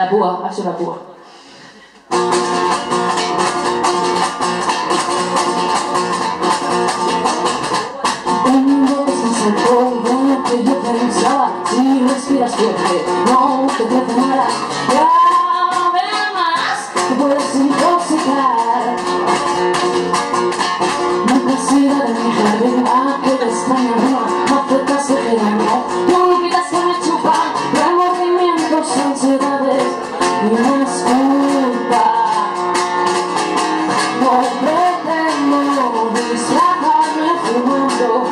La púa, ha sido la púa. Que yo pensaba, si respiras fuerte, no te crece nada. Ya además te puedes intoxicar. Nunca has ido de mi jardín a aquella extraña rima. No aceptas que te daño, tú olvidas que me chupan remordimientos, ansiedades y una disculpa. No pretendo disfrazarme fumando.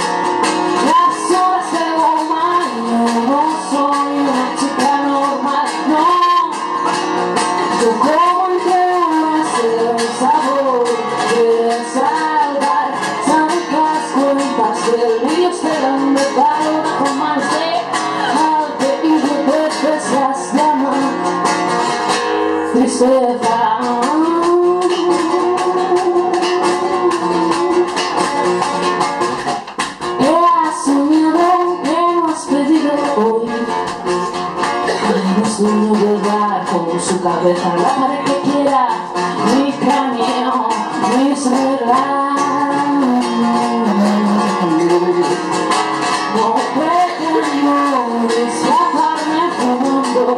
Tristeza. He soñado que no has pedido hoy. Un sueño volver con su cabeza en la pared que quiera. Mi cráneo, mis reglas. No pretendo disfrazarme fumando.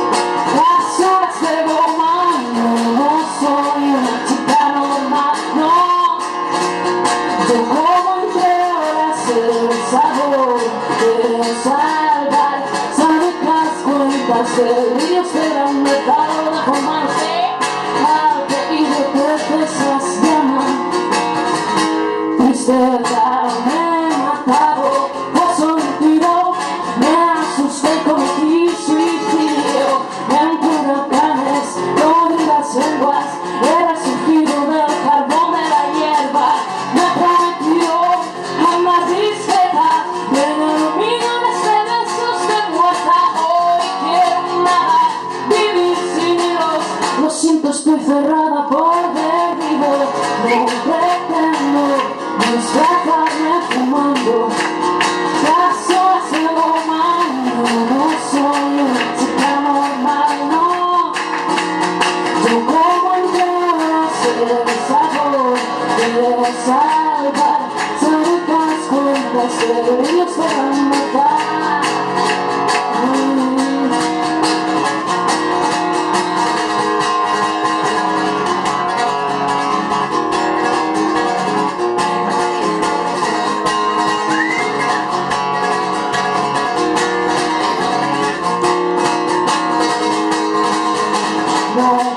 Salvar, sabe que las cuentas del río serán metado de formarse al que y de peces las llaman. Tristeza me ha matado, paso un tiro, me asusté y cometí suicidio. Entre huracanes, rodillas lenguas, he resurgido del carbón de la hierba. Me prometió a más discreta, me ilumino. Estoy cerrada por dentro, no pretendo disfrazarme fumando. Paso hacia lo malo, no soy una chica normal, no. Yo como entre horas el sabor de salvar, sabe que las cuentas de Dios se van a matar. No.